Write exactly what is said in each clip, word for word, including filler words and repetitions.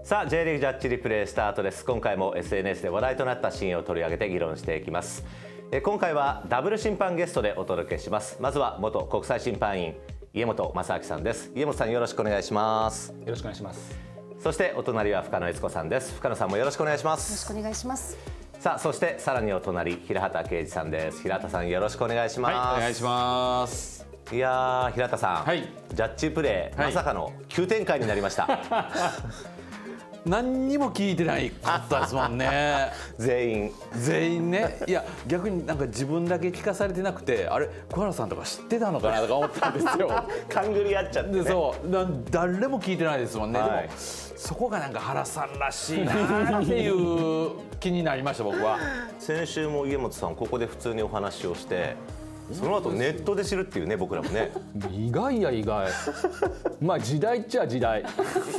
さあ J リーグジャッジリプレイスタートです。今回も エスエヌエス で話題となったシーンを取り上げて議論していきます。え今回はダブル審判ゲストでお届けします。まずは元国際審判員家本正明さんです。家本さん、よろしくお願いします。 よろしくお願いします。 そしてお隣は深野悦子さんです。深野さんもよろしくお願いします。 よろしくお願いします。 さあそしてさらにお隣平畑啓二さんです。平畑さん、よろしくお願いします。 はい、お願いします。 いやー、平畑さん、 はい、 ジャッジプレー、 はい、 まさかの急展開になりました。 何にも聞いてないかったですもんね。 全員全員ね。いや逆になんか自分だけ聞かされてなくて、あれ小原さんとか知ってたのかなとか思ったんですよ。 勘ぐり合っちゃって、ね、 でそうな誰も聞いてないですもんね。はい、でもそこがなんか原さんらしいなっていう気になりました僕は。 先週も家元さんここで普通にお話をして、その後ネットで知るっていうね、僕らもね。 意外や意外。まあ時代っちゃ時代。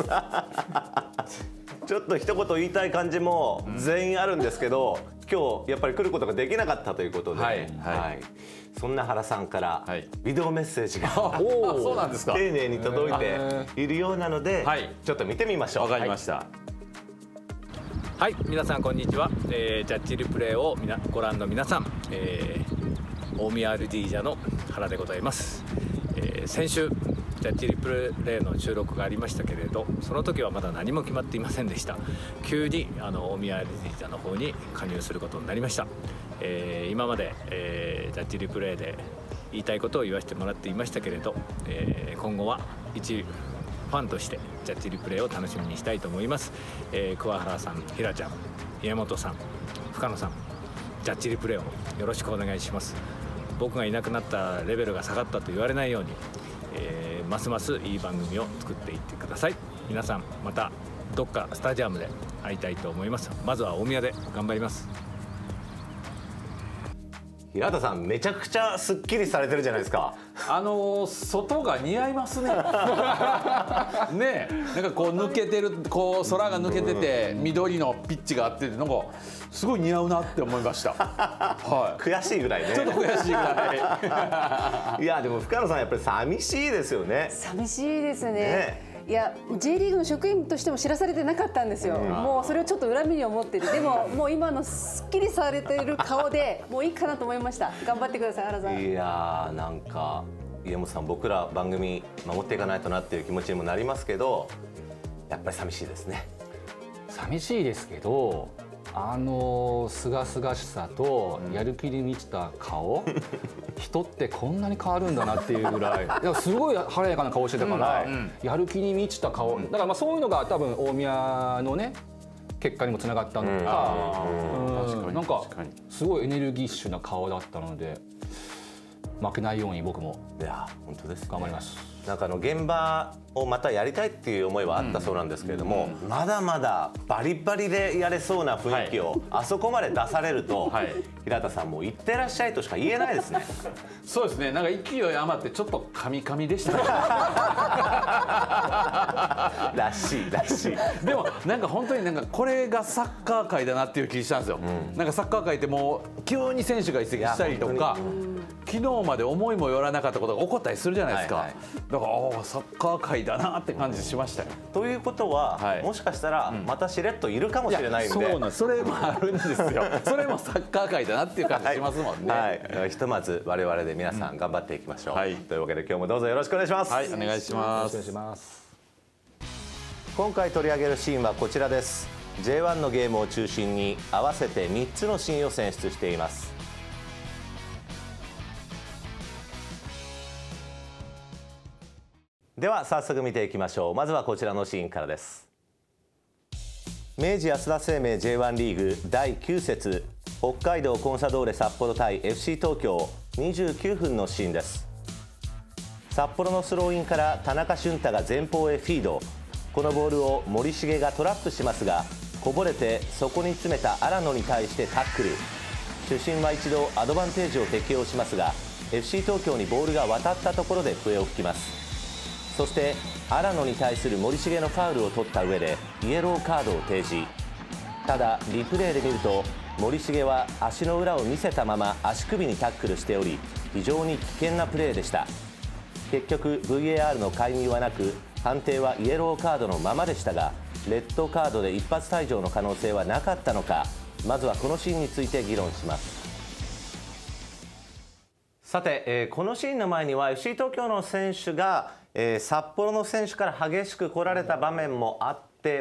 ちょっと一言言いたい感じも全員あるんですけど、今日やっぱり来ることができなかったということで、はいはい、そんな原さんからビデオメッセージが、 はい、そうなんですか、 丁寧に届いているようなので、はい、ちょっと見てみましょう。 わかりました。 はい、皆さんこんにちは。えー、ジャッジリプレイをみなご覧の皆さん、えー、大宮 アールディー ジャの原でございます。えー、先週ジャッジリプレイの収録がありましたけれど、その時はまだ何も決まっていませんでした。急にあの大宮 アールディー ジャの方に加入することになりました。えー、今まで、えー、ジャッジリプレイで言いたいことを言わせてもらっていましたけれど、えー、今後は一ファンとしてジャッジリプレイを楽しみにしたいと思います。えー、桑原さん、平ちゃん、家元さん、深野さん、ジャッジリプレイをよろしくお願いします。僕がいなくなったレベルが下がったと言われないように、えー、ますますいい番組を作っていってください。皆さんまたどっかスタジアムで会いたいと思います。まずは大宮で頑張ります。 平畑さん、めちゃくちゃすっきりされてるじゃないですか。 あのー、外が似合いますね。ねえ、なんかこう抜けてる、こう空が抜けてて緑のピッチがあって、なんかすごい似合うなって思いました。はい。 悔しいぐらいね。 ちょっと悔しいぐらい。いやでも深野さん、やっぱり寂しいですよね。 寂しいですね。ね、いや J リーグの職員としても知らされてなかったんですよ。うん、もうそれをちょっと恨みに思ってる。でももう今のすっきりされている顔でもういいかなと思いました。頑張ってください、原さん。 いやー、なんか家元さん、僕ら番組守っていかないとなっていう気持ちにもなりますけど、やっぱり寂しいですね。 寂しいですけど、あの清々しさとやる気に満ちた顔、うん、人ってこんなに変わるんだなっていうぐらい、いやすごい晴れやかな顔してたから、うん、やる気に満ちた顔、うん、だからまあそういうのが多分大宮のね結果にもつながったのか、うん、なんかすごいエネルギッシュな顔だったので、負けないように僕もいや本当です、ね、 頑張ります。 なんかあの現場をまたやりたいっていう思いはあったそうなんですけれども、うん、まだまだバリバリでやれそうな雰囲気をあそこまで出されると、はい、平畑さんも行ってらっしゃいとしか言えないですね。 そうですね、なんか勢い余ってちょっとカミカミでしたね。 らしいらしい。 でもなんか本当になんかこれがサッカー界だなっていう気がしたんですよ。うん、なんかサッカー界ってもう急に選手が移籍したりとか、昨日まで思いもよらなかったことが起こったりするじゃないですか。はいはい、だからああサッカー界だなって感じしましたよ。 ということは、はい、もしかしたらまたしれっといるかもしれないんで、 そうなん、それもあるんですよ。それもサッカー界だなっていう感じしますもんね。 はいはい、ひとまず我々で皆さん頑張っていきましょう。うん、はい、というわけで今日もどうぞよろしくお願いします。 はい、お願いします。 よろしくお願いします。 今回取り上げるシーンはこちらです。 ジェイワン のゲームを中心に合わせてみっつのシーンを選出しています。では早速見ていきましょう。まずはこちらのシーンからです。明治安田生命 ジェイワン リーグだいきゅう節、北海道コンサドーレ札幌対 エフシー 東京、にじゅうきゅうふんのシーンです。札幌のスローインから田中俊太が前方へフィード。このボールを森重がトラップしますが、こぼれてそこに詰めた荒野に対してタックル。主審は一度アドバンテージを適用しますが、 エフシー 東京にボールが渡ったところで笛を吹きます。そして荒野に対する森重のファウルを取った上でイエローカードを提示。ただリプレイで見ると森重は足の裏を見せたまま足首にタックルしており、非常に危険なプレーでした。結局 ブイエーアール の介入はなく、判定はイエローカードのままでしたが、 レッドカードで一発退場の可能性はなかったのか、まずはこのシーンについて議論します。さて、えー、このシーンの前には エフシー 東京の選手が、えー、札幌の選手から激しく来られた場面もあって、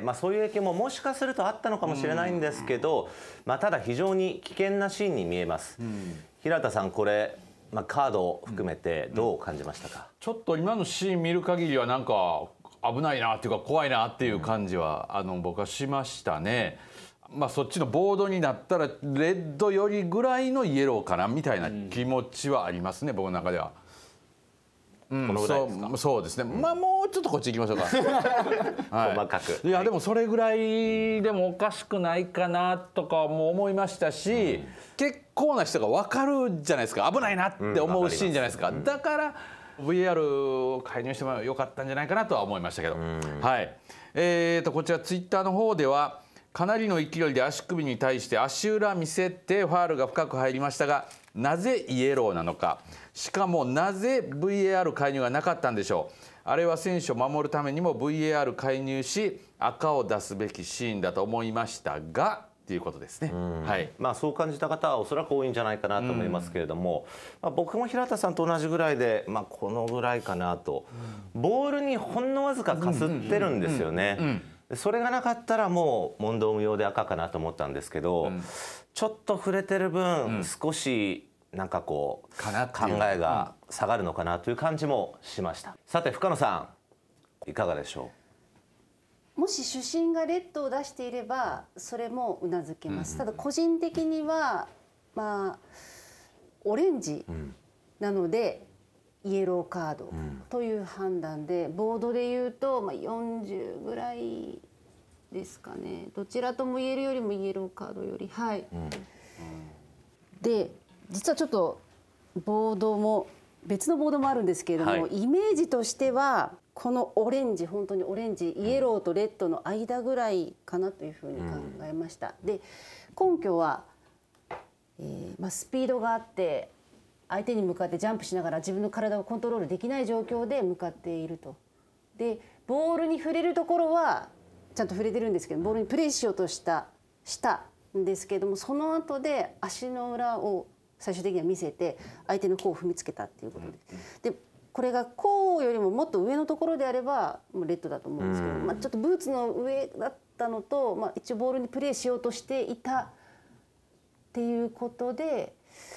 まあ、そういう影響ももしかするとあったのかもしれないんですけど、まあ、ただ非常に危険なシーンに見えます。平田さん、これ、まあ、カードを含めてどう感じましたか？ ちょっと今のシーン見る限りはなんか危ないなっていうか怖いなっていう感じは、あの僕はしましたね。まあそっちのボードになったらレッドよりぐらいのイエローかなみたいな気持ちはありますね、僕の中では。うん、 このぐらいですか？ そう、そうですね、うん、まあもうちょっとこっち行きましょうか。はい、 細かく。 いやでもそれぐらいでもおかしくないかなとかも思いましたし、うん、結構な人が分かるじゃないですか、危ないなって思うシーンじゃないですか、うん、だから ブイエーアール 介入してもよかったんじゃないかなとは思いましたけど、うん、はい。えーとこちらツイッターの方ではかなりの勢いで足首に対して足裏見せてファールが深く入りましたが、なぜイエローなのか、しかもなぜ ブイエーアール 介入がなかったんでしょう。あれは選手を守るためにも ブイエーアール 介入し赤を出すべきシーンだと思いましたがということですね。はい、まあそう感じた方はおそらく多いんじゃないかなと思いますけれども、まあ、僕も平田さんと同じぐらいで、まあ、このぐらいかなと。ボールにほんのわずかかすってるんですよね。それがなかったらもう問答無用で赤かなと思ったんですけど、うん、ちょっと触れてる分、うん、少しなんかこう考えが下がるのかなという感じもしました。さて深野さんいかがでしょう？もし主審がレッドを出していればそれもうなずけます。ただ個人的にはまあオレンジなのでイエローカードという判断で、ボードでいうとまあよんじゅうぐらいですかね。どちらとも言えるよりもイエローカードより、はい。うん、で実はちょっとボードも別のボードもあるんですけれども、はい、イメージとしてはこのオレンジ、本当にオレンジ、イエローとレッドの間ぐらいかなというふうに考えました。うん、で根拠は、えーまあ、スピードがあって相手に向かってジャンプしながら自分の体をコントロールできない状況で向かっていると。でボールに触れるところはちゃんと触れてるんですけど、ボールにプレーしようとしたしたんですけれども、その後で足の裏を最終的には見せて相手の甲を踏みつけたっていうことで、でこれが甲よりももっと上のところであればもうレッドだと思うんですけど、まあ、ちょっとブーツの上だったのと、まあ、一応ボールにプレーしようとしていたっていうことで。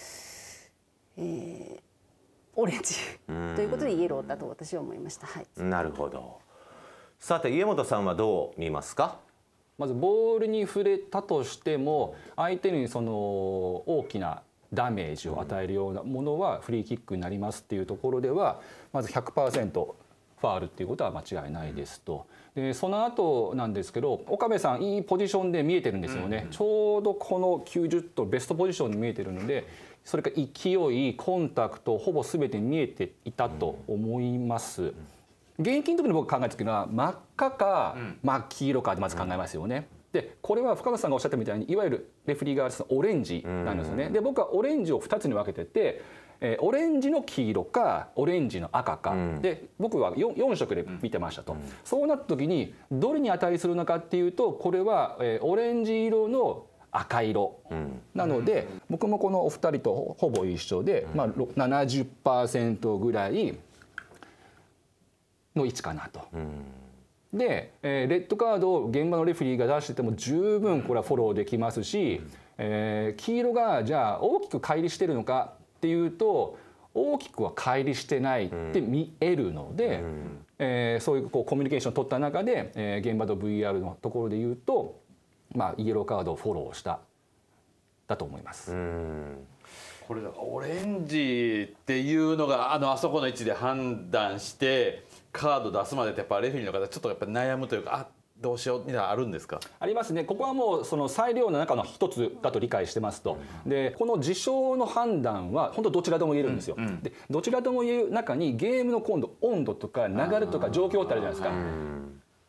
えー、オレンジということでイエローだと私は思いました。はい、 なるほど。さて家元さんはどう見ますか？ まずボールに触れたとしても相手にその大きなダメージを与えるようなものはフリーキックになりますっていうところではまず ひゃくパーセント ファールっていうことは間違いないですと。でその後なんですけど岡部さんいいポジションで見えてるんですよね。ちょうどこのきゅうじゅっどベストポジションに見えてるので。それから勢い、コンタクトほぼ全て見えていたと思います。現役の時に僕考えた時は真っ赤か真っ黄色かでまず考えますよね。でこれは深野さんがおっしゃったみたいにいわゆるレフェリー側のオレンジなんですよね。で僕はオレンジをふたつに分けてて、えー、オレンジの黄色かオレンジの赤か、で僕は 4, よん色で見てましたと。そうなった時にどれに値するのかっていうとこれは、えー、オレンジ色の赤色なので、うん、僕もこのお二人とほぼ一緒で、うんまあ、ななじゅっパーセント ぐらいの位置かなと。うん、で、えー、レッドカードを現場のレフェリーが出してても十分これはフォローできますし、うんえー、黄色がじゃあ大きく乖離してるのかっていうと大きくは乖離してないって見えるので、うんえー、そういうこうコミュニケーションを取った中で、えー、現場の ブイアール のところで言うと。まあ、イエローカードをフォローしただと思います。 うんこれだからオレンジっていうのがあのあそこの位置で判断してカード出すまでってやっぱレフェリーの方ちょっとやっぱ悩むというかあどうしようみたいなのあるんですか？ ありますね。ここはもうその裁量の中の一つだと理解してますと。でこの事象の判断は本当どちらとも言えるんですよ。うんうん、でどちらとも言える中にゲームの今度温度とか流れとか状況ってあるじゃないですか。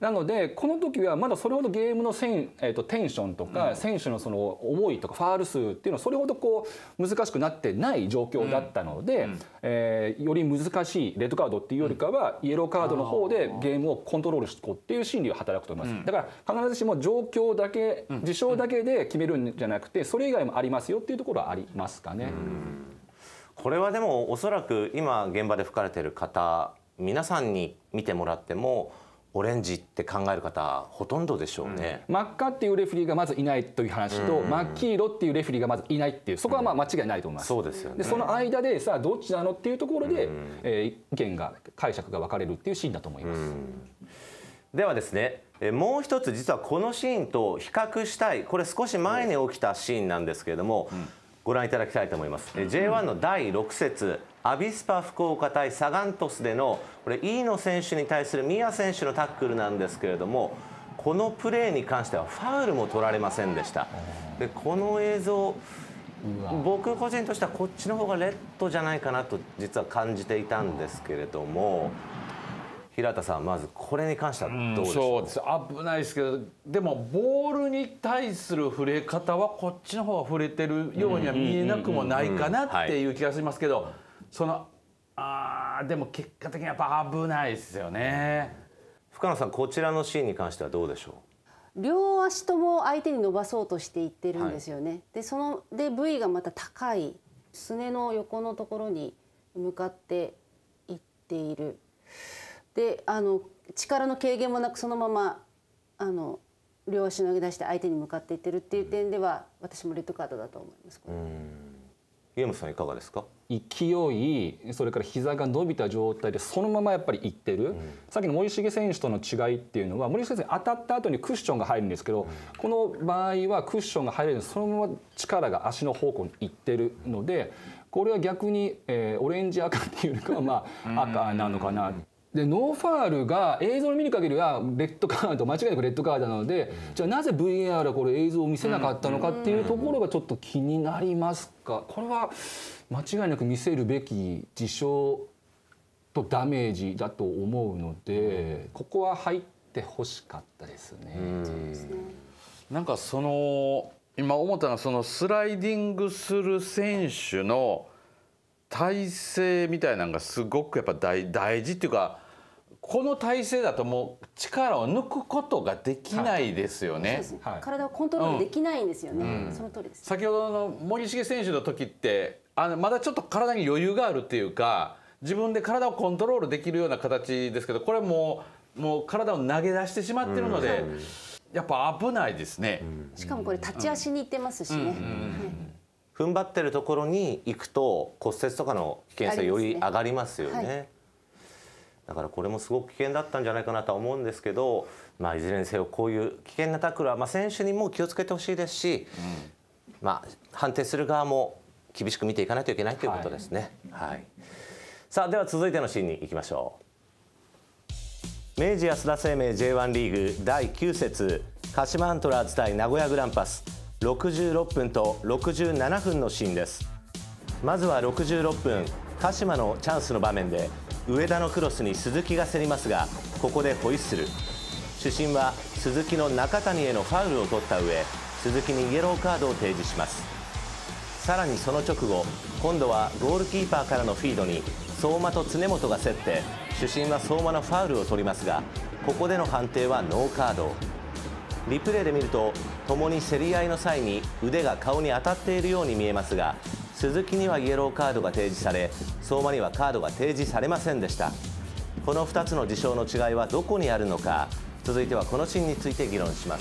なのでこの時はまだそれほどゲームのせん、えー、とテンションとか、うん、選手のその思いとかファール数っていうのはそれほどこう難しくなってない状況だったので、うんうん、えー、より難しいレッドカードっていうよりかは、うん、イエローカードの方でゲームをコントロールしていこうっていう心理が働くと思います、うん、だから必ずしも状況だけ、うん、事象だけで決めるんじゃなくてそれ以外もありますよっていうところはありますかね。うん、 これはでもおそらく今現場で吹かれている方皆さんに見てもらってもオレンジって考える方ほとんどでしょうね、うん、 真っ赤っていうレフェリーがまずいないという話と、うん、真っ黄色っていうレフェリーがまずいないっていうそこはまあ間違いないと思います、うん、そうですよね。でその間でさあどっちなのっていうところで、うん、えー、意見が解釈が分かれるっていうシーンだと思います、うん、ではですねもう一つ実はこのシーンと比較したいこれ少し前に起きたシーンなんですけれども、うん、ご覧いただきたいと思います、うん、ジェイワン のだいろく節アビスパ福岡対サガン鳥栖でのこれ飯野選手に対する宮選手のタックルなんですけれどもこのプレーに関してはファウルも取られませんでした。でこの映像僕個人としてはこっちの方がレッドじゃないかなと実は感じていたんですけれども平田さんまずこれに関してはどうでしょう。 うん、そうです危ないですけどでもボールに対する触れ方はこっちの方が触れてるようには見えなくもないかなっていう気がしますけどそのあーでも結果的にやっぱ危ないですよね。 深野さんこちらのシーンに関してはどうでしょう。両足とも相手に伸ばそうとしていってるんですよね、はい、でそので部位がまた高いすねの横のところに向かっていっている。であの力の軽減もなくそのままあの両足投げ出して相手に向かっていってるっていう点では私もレッドカードだと思います。 家本さんいかがですか。 勢いそれから膝が伸びた状態でそのままやっぱりいってる、うん、さっきの森重選手との違いっていうのは森重選手当たった後にクッションが入るんですけど、うん、この場合はクッションが入れるそのまま力が足の方向にいってるのでこれは逆に、えー、オレンジ赤っていうよりかはまあ赤なのかな。でノーファールが映像を見る限りはレッドカード間違いなくレッドカードなので、うん、じゃあなぜ ブイエーアール はこれ映像を見せなかったのかっていうところがちょっと気になりますがこれは間違いなく見せるべき事象とダメージだと思うのでここは入ってほしかったですね。 なんかその今思ったのはそのスライディングする選手の体勢みたいなのがすごくやっぱ 大, 大事っていうかこの体勢だともう力を抜くことができないですよね。 はい、体をコントロールできないんですよね。うん、その通りです。 先ほどの森重選手の時ってあのまだちょっと体に余裕があるっていうか自分で体をコントロールできるような形ですけどこれもうもう体を投げ出してしまってるので、うん、やっぱ危ないですね。 うん、しかもこれ立ち足にいってますしね。 踏ん張ってるところに行くと骨折とかの危険性より上がりますよね。はい、だからこれもすごく危険だったんじゃないかなとは思うんですけど、まあ、いずれにせよこういう危険なタックルはまあ選手にも気をつけてほしいですし、うん、まあ判定する側も厳しく見ていかないといけないということですね。はいはい、さあでは続いてのシーンに行きましょう。明治安田生命 ジェイワン リーグだいきゅう節鹿島アントラーズ対名古屋グランパスろくじゅうろっぷんとろくじゅうななふんのシーンです。まずはろくじゅうろっぷん鹿島のチャンスの場面で上田のクロスに鈴木が競りますがここでホイッスル。主審は鈴木の中谷へのファウルを取った上鈴木にイエローカードを提示します。さらにその直後今度はゴールキーパーからのフィードに相馬と常本が競って主審は相馬のファウルを取りますがここでの判定はノーカード。リプレイで見ると共に競り合いの際に腕が顔に当たっているように見えますが鈴木にはイエローカードが提示され相馬にはカードが提示されませんでした。このふたつの事象の違いはどこにあるのか続いてはこのシーンについて議論します。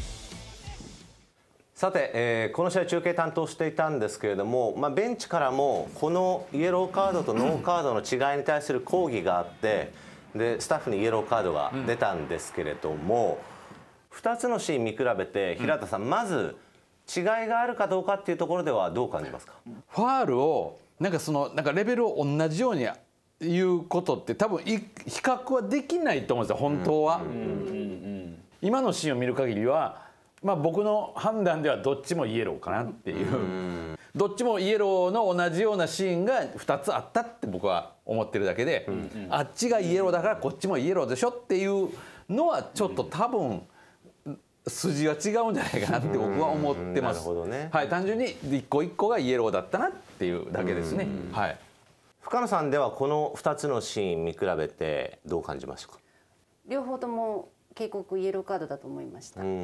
さて、えー、この試合中継担当していたんですけれども、まあ、ベンチからもこのイエローカードとノーカードの違いに対する抗議があってでスタッフにイエローカードが出たんですけれども、うんふたつのシーン見比べて平田さん、うん、まず違いがあるかどうかっていうところではどう感じますか。 ファールをなんかそのなんかレベルを同じように言うことって多分比較はできないと思うんですよ本当は。今のシーンを見る限りは、まあ、僕の判断ではどっちもイエローかなっていう、うん、どっちもイエローの同じようなシーンがふたつあったって僕は思ってるだけで、うん、あっちがイエローだからこっちもイエローでしょっていうのはちょっと多分筋は違うんじゃないかなって僕は思ってます。なるほどね。はい、単純に一個一個がイエローだったなっていうだけですね。はい。 深野さんではこのふたつのシーン見比べてどう感じましたか？ 両方とも警告イエローカードだと思いました。はい。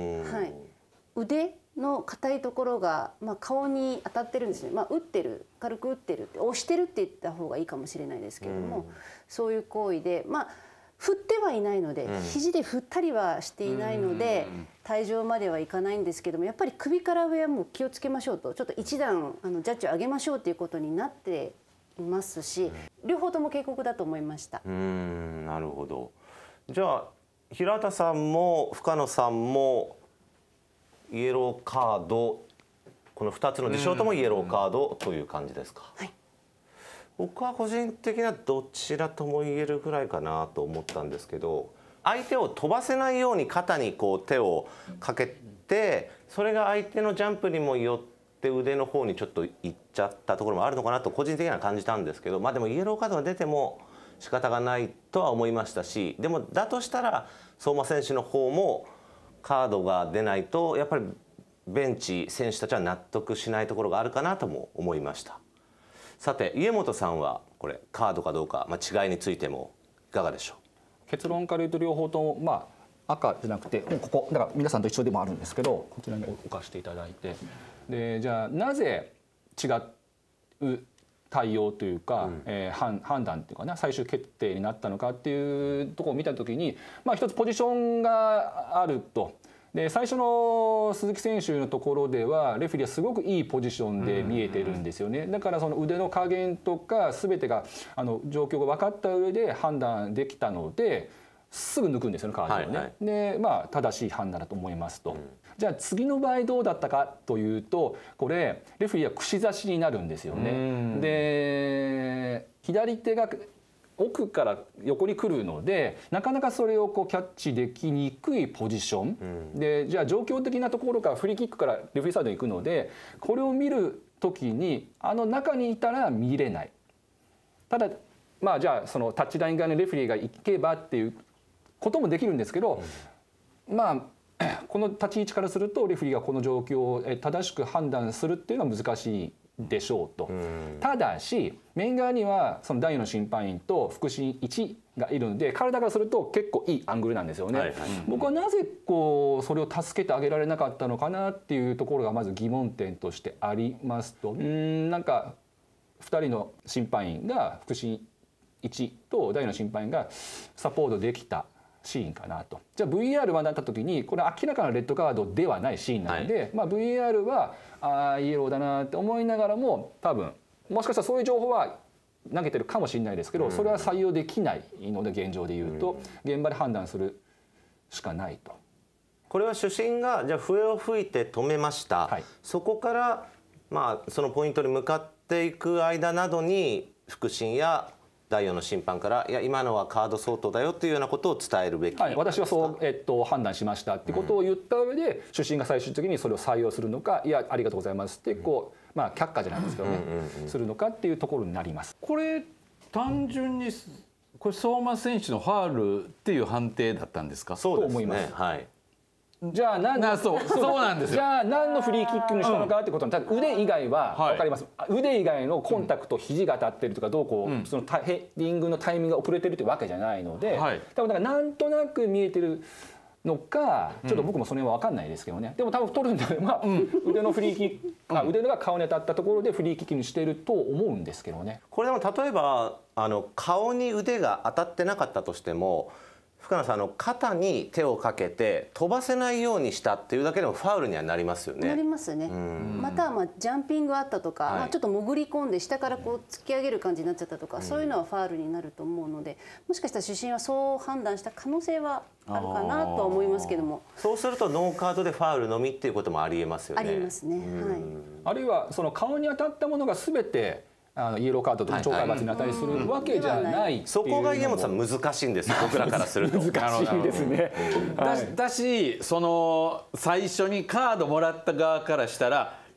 腕の硬いところが、まあ、顔に当たってるんですね。まあ、打ってる、軽く打ってる、押してるって言った方がいいかもしれないですけれども、そういう行為で、まあ振ってはいないので、うん、肘で振ったりはしていないので退場まではいかないんですけども、やっぱり首から上はもう気をつけましょうと、ちょっと一段あのジャッジを上げましょうということになっていますし、両方とも警告だと思いました。 うーん、なるほど。じゃあ平田さんも深野さんもイエローカード、このふたつの事象ともイエローカードという感じですか？はい。僕は個人的にはどちらとも言えるぐらいかなと思ったんですけど、相手を飛ばせないように肩にこう手をかけて、それが相手のジャンプにもよって腕の方にちょっといっちゃったところもあるのかなと個人的には感じたんですけど、まあでもイエローカードが出ても仕方がないとは思いましたし、でもだとしたら相馬選手の方もカードが出ないとやっぱりベンチ選手たちは納得しないところがあるかなとも思いました。さて家本さんはこれカードかどうか、まあ、違いについてもいかがでしょう？ 結論から言うと両方とも、まあ、赤じゃなくてもうここだから皆さんと一緒でもあるんですけど、こちらに置かせていただいて、でじゃあなぜ違う対応というか、うんえー、判, 判断っていうかな最終決定になったのかっていうところを見たときに、まあ、一つポジションがあると。で最初の鈴木選手のところではレフェリーはすごくいいポジションで見えてるんですよね。だからその腕の加減とか全てがあの状況が分かった上で判断できたのですぐ抜くんですよね、カードをね。はいはい、でまあ正しい判断だと思いますと。うん、じゃあ次の場合どうだったかというと、これレフェリーは串刺しになるんですよね。で左手が奥から横に来るのでなかなかそれをこうキャッチできにくいポジション、うん、でじゃあ状況的なところからフリーキックからレフェリーサイドに行くので、これを見る時にあの中にいたら見れない。ただまあじゃあそのタッチライン側にレフェリーが行けばっていうこともできるんですけど、うん、まあこの立ち位置からするとレフェリーがこの状況を正しく判断するっていうのは難しいでしょうと。うん、ただし面側にはそのだいよんの審判員と副審いちがいるので、彼らからすると結構いいアングルなんですよね。はいはい、僕はなぜこうそれを助けてあげられなかったのかなっていうところがまず疑問点としてありますと、うんなんかふたりの審判員が副審いちとだいよんの審判員がサポートできたシーンかなと。じゃあ ブイアール はなった時にこれ明らかなレッドカードではないシーンなので、はい、まあ ブイアール はああイエローだなって思いながらも、多分もしかしたらそういう情報は投げてるかもしれないですけど、それは採用できないので現状で言うと現場で判断するしかないと。 これは主審がじゃあ笛を吹いて止めました、はい、そこからまあそのポイントに向かっていく間などに副審やだいよんの審判からいや今のはカード相当だよというようなことを伝えるべき、 はい、私はそう、えっと、判断しましたってことを言った上で、うん、主審が最終的にそれを採用するのか、いやありがとうございますってこう、まあ、却下じゃないですけどね、うんうんうん、するのかっていうところになります。 これ単純にこれ相馬選手のファールっていう判定だったんですか？ そうですね、 と思います。 はい、 じゃあ何のそうそうなんですよ。 じゃあ何のフリーキックにしたのかってことに、ただ腕以外は分かります、はい、腕以外のコンタクト、肘が当たってるとかどうこう、うん、そのヘディングのタイミングが遅れてるってわけじゃないので、はい、多分だからなんとなく見えてるのかちょっと僕もそれは分かんないですけどね、うん、でも多分取るんであれば、うん、腕のフリーキック、うん、腕が顔に当たったところでフリーキックにしていると思うんですけどね。 これでも例えばあの顔に腕が当たってなかったとしても、深野さん、あの肩に手をかけて飛ばせないようにしたっていうだけでもファウルにはなりますよね。 なりますね。またはまあジャンピングあったとか、はい、まあちょっと潜り込んで下からこう突き上げる感じになっちゃったとか、うん、そういうのはファウルになると思うので、もしかしたら主審はそう判断した可能性はあるかなとは思いますけども。 そうするとノーカードでファウルのみっていうこともありえますよね。 ありえますね。はい。 あるいはその顔に当たったものが全てあのイエローカードとか懲戒罰に値するわけじゃない。 そこが家元さん難しいんですよ、僕らからすると。 難しいですね。 だし、だしその最初にカードもらった側からしたら、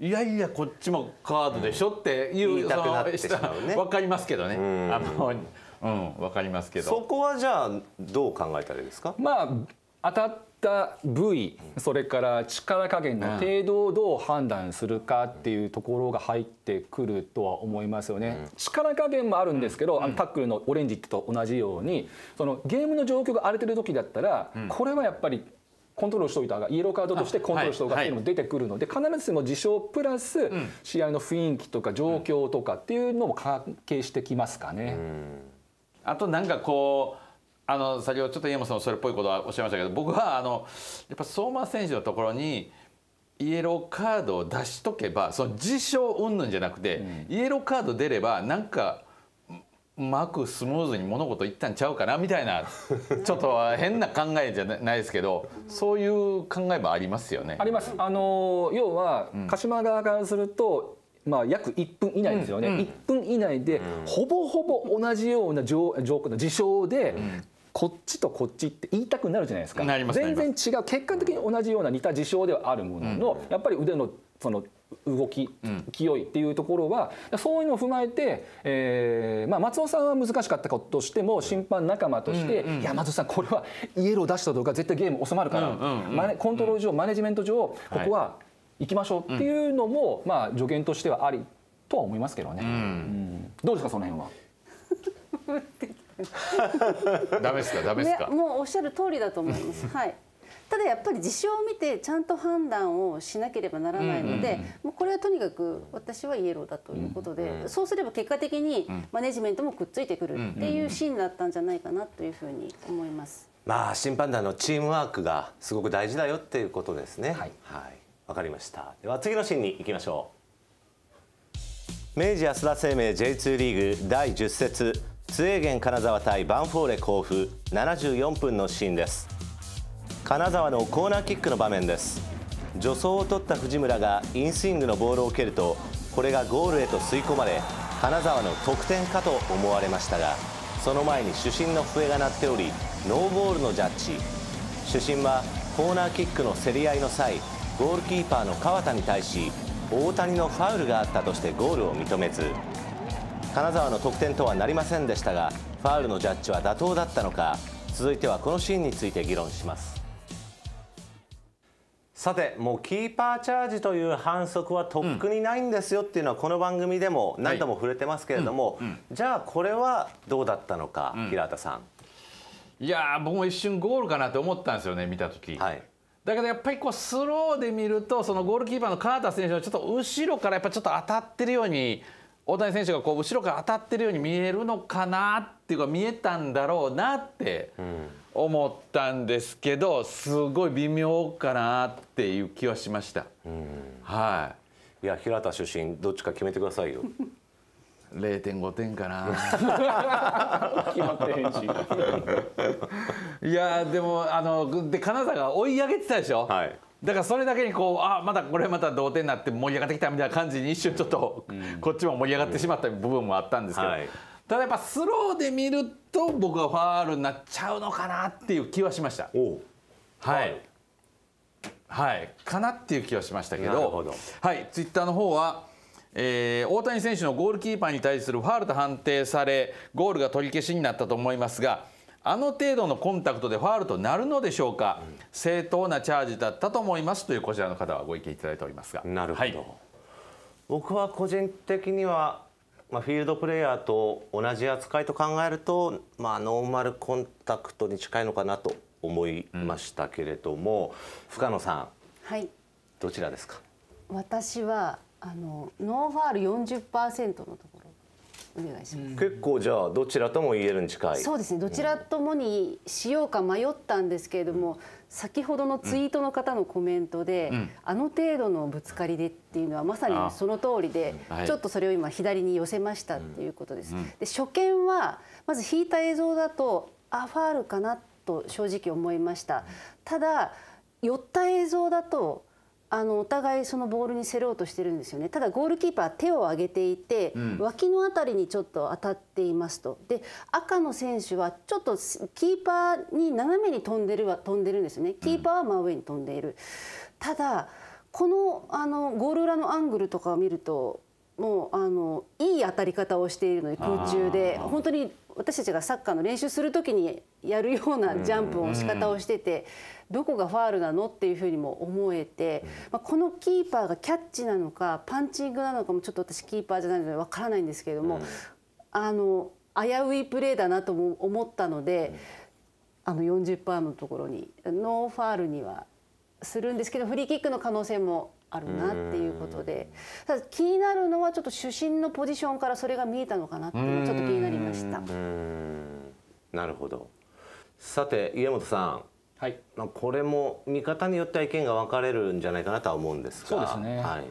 いやいやこっちもカードでしょっていう、 言いたくなってしまうね。 分かりますけどね、あのうん分かりますけど、 そこはじゃあどう考えたらいいですか。 まあ当たった部位、それから力加減の程度をどう判断するかっていうところが入ってくるとは思いますよね。力加減もあるんですけど、あのタックルのオレンジと同じように、そのゲームの状況が荒れてる時だったら、これはやっぱりコントロールしといた方が、イエローカードとしてコントロールしといた方がっていうのも出てくるので、必ずしも事象プラス試合の雰囲気とか状況とかっていうのも関係してきますかね。 あとなんかこうあの先ほどちょっと家山さんもそれっぽいことはおっしゃいましたけど、僕はあのやっぱ相馬選手のところにイエローカードを出しとけば、その事象云々じゃなくて、うん、イエローカード出ればなんかうまくスムーズに物事いったんちゃうかなみたいなちょっと変な考えじゃないですけど、そういう考えもありますよね。 あります。あの要は、うん、鹿島側からすると、まあ、約いっぷん以内ですよね、うんうん、いっぷん以内でほぼほぼ同じような状況の事象で、うん、こっちとこっちって言いたくなるじゃないですか。全然違う、結果的に同じような似た事象ではあるものの、うん、やっぱり腕のその動き、うん、勢いっていうところはそういうのを踏まえて、えーまあ、松尾さんは難しかったとしても審判仲間として「うんうん、いや松尾さんこれはイエロー出した動画絶対ゲーム収まるから、コントロール上マネジメント上ここは行きましょう」っていうのも、うん、まあ助言としてはありとは思いますけどね。うんうん、どうですかその辺は。 ダメですかダメですか。 ね、もうおっしゃる通りだと思います。はい。ただやっぱり事象を見てちゃんと判断をしなければならないので、もうこれはとにかく私はイエローだということで、うん、そうすれば結果的にマネジメントもくっついてくるっていうシーンだったんじゃないかなというふうに思います。 まあ審判団のチームワークがすごく大事だよっていうことですね。はい、はい、わかりました。では次のシーンに行きましょう。明治安田生命 ジェイツー リーグだいじゅっ節、津英源金沢対ヴァンフォーレ甲府、ななじゅうよんぷんのシーンです。金沢のコーナーキックの場面です。助走を取った藤村がインスイングのボールを蹴ると、これがゴールへと吸い込まれ金沢の得点かと思われましたが、その前に主審の笛が鳴っておりノーボールのジャッジ。主審はコーナーキックの競り合いの際、ゴールキーパーの川田に対し大谷のファウルがあったとしてゴールを認めず、金沢の得点とはなりませんでしたが、ファウルのジャッジは妥当だったのか。続いてはこのシーンについて議論します。さて、もうキーパーチャージという反則はとっくにないんですよっていうのはこの番組でも何度も触れてますけれども、はい、うんうん、じゃあこれはどうだったのか、うん、平畑さん。 いやー僕も一瞬ゴールかなと思ったんですよね見た時、はい、だけどやっぱりこうスローで見るとそのゴールキーパーの川田選手のちょっと後ろからやっぱちょっと当たってるように、大谷選手がこう後ろから当たってるように見えるのかなっていうか見えたんだろうなって思ったんですけど、すごい微妙かなっていう気はしました。うん、はい。 いや平田出身どっちか決めてくださいよ。 れいてんごてんかな。 決まってへんし。 いやでもあので金沢が追い上げてたでしょ。はい。だからそれだけにこうあまたこれまた同点になって盛り上がってきたみたいな感じに一瞬ちょっとこっちも盛り上がってしまった部分もあったんですけど、はい、ただやっぱスローで見ると僕はファールになっちゃうのかなっていう気はしました。おはい、はい、かなっていう気はしましたけど、はい、ツイッターの方は、えー、大谷選手のゴールキーパーに対するファールと判定されゴールが取り消しになったと思いますが、あの程度のコンタクトでファールとなるのでしょうか。うん、正当なチャージだったと思いますというこちらの方はご意見いただいておりますが。 なるほど、はい、僕は個人的には、まあ、フィールドプレーヤーと同じ扱いと考えると、まあ、ノーマルコンタクトに近いのかなと思いましたけれども、うん、深野さん、はい、どちらですか。 私はあのノーファール よんじゅっパーセント のところお願いします。 結構じゃあどちらとも言えるに近い。 そうですね、どちらともにしようか迷ったんですけれども、うん、先ほどのツイートの方のコメントで、うん、あの程度のぶつかりでっていうのはまさにその通りで、はい、ちょっとそれを今左に寄せましたっていうことです。うん、で初見はまず引いた映像だとあファールかなと正直思いました。ただ寄った映像だとあのお互いそのボールに競ろうとしてるんですよね。ただゴールキーパー手を上げていて、うん、脇のあたりにちょっと当たっていますと。で赤の選手はちょっとキーパーに斜めに飛んでるは飛んでるんですよね。キーパーは真上に飛んでいる。ただこのあのゴール裏のアングルとかを見るともうあのいい当たり方をしているので空中で本当に私たちがサッカーの練習する時にやるようなジャンプの仕方をしててどこがファールなのっていうふうにも思えて、まあ、このキーパーがキャッチなのかパンチングなのかもちょっと私キーパーじゃないのでわからないんですけれども、あの危ういプレーだなとも思ったので、あの よんじゅっパーセント のところにノーファールにはするんですけどフリーキックの可能性もあるなっていうことで、ただ気になるのはちょっと主審のポジションからそれが見えたのかなっていうのがちょっと気になりました。 なるほど。さて家元さん、はい、これも見方によっては意見が分かれるんじゃないかなとは思うんですが、 そうですね。 はい、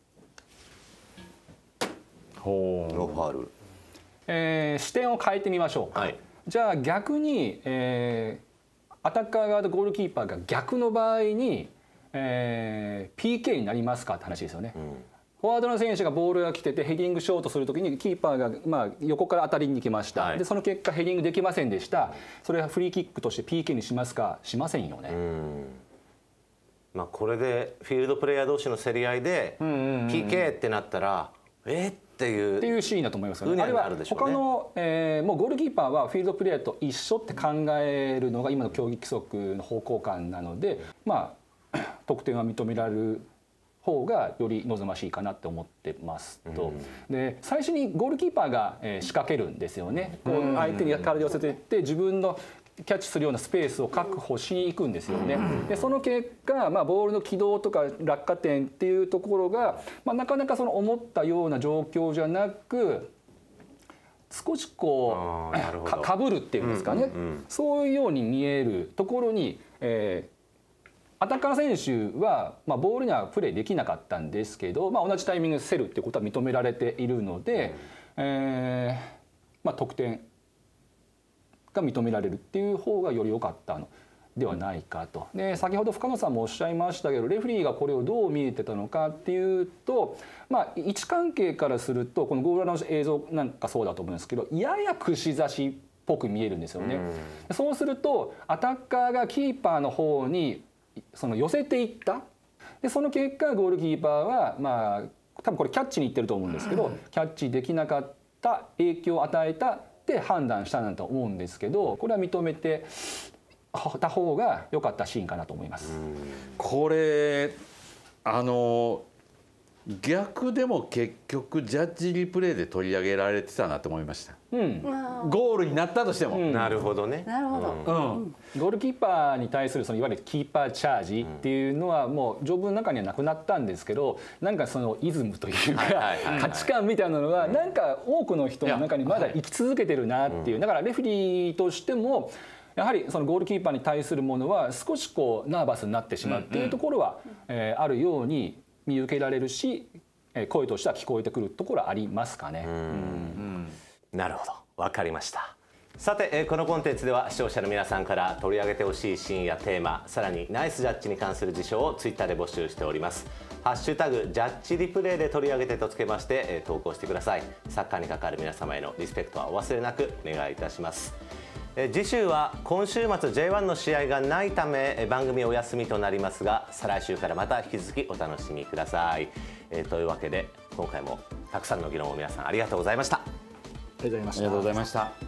ほうノーファール、 えー、視点を変えてみましょう。はい、じゃあ逆に、えー、アタッカー側とゴールキーパーが逆の場合に、えー、ピーケー になりますかって話ですよね。うん、フォワードの選手がボールが来ててヘディングしようとするときにキーパーがまあ横から当たりに来ました、はい、でその結果ヘディングできませんでした。それはフリーキックとして ピーケー にしますかしませんよね。うん、 まあ、これでフィールドプレーヤー同士の競り合いで ピーケー ってなったらえっっていうっていうシーンだと思いますよね。あるいは他の、えー、もうゴールキーパーはフィールドプレーヤーと一緒って考えるのが今の競技規則の方向感なので、まあ得点は認められる方がより望ましいかなって思ってますと、うん、で最初にゴールキーパーが、えー、仕掛けるんですよね。こう相手に体を寄せていって自分のキャッチするようなスペースを確保しに行くんですよね。でその結果、まあ、ボールの軌道とか落下点っていうところが、まあ、なかなかその思ったような状況じゃなく少しこう か, かぶるっていうんですかね、うんうんうん、そういうように見えるところに、えー、アタッカー選手は、まあ、ボールにはプレーできなかったんですけど、まあ、同じタイミングで競るっていうことは認められているので、えーまあ、得点が認められるっていう方がより良かったのではないかと。で先ほど深野さんもおっしゃいましたけどレフェリーがこれをどう見えてたのかっていうと、まあ、位置関係からするとこのゴール裏の映像なんかそうだと思うんですけどやや串刺しっぽく見えるんですよね。うそうするとアタッカーがキーパーの方にその寄せていったでその結果ゴールキーパーはまあ多分これキャッチにいってると思うんですけどキャッチできなかった影響を与えたって判断したんだと思うんですけどこれは認めてた方が良かったシーンかなと思います。 これあの逆でも結局ジャッジリプレイで取り上げられてたなと思いました、うん、ゴールになったとしても、うん、 なるほどね。 なるほど、 うんうん、ゴールキーパーに対するそのいわゆるキーパーチャージっていうのはもう条文の中にはなくなったんですけどなんかそのイズムというか価値観みたいなのがなんか多くの人の中にまだ生き続けてるなっていうだからレフェリーとしてもやはりそのゴールキーパーに対するものは少しこうナーバスになってしまうっていうところは、えー、あるように見受けられるし声としては聞こえてくるところありますかね。うんうんなるほど分かりました。さてこのコンテンツでは視聴者の皆さんから取り上げてほしいシーンやテーマさらにナイスジャッジに関する事象をツイッターで募集しております。ハッシュタグジャッジリプレイで取り上げてとつけまして投稿してください。サッカーに関わる皆様へのリスペクトはお忘れなくお願いいたします。次週は今週末 ジェイワン の試合がないため番組お休みとなりますが再来週からまた引き続きお楽しみください。えー、というわけで今回もたくさんの議論を皆さんありがとうございました。 ありがとうございました。 ありがとうございました。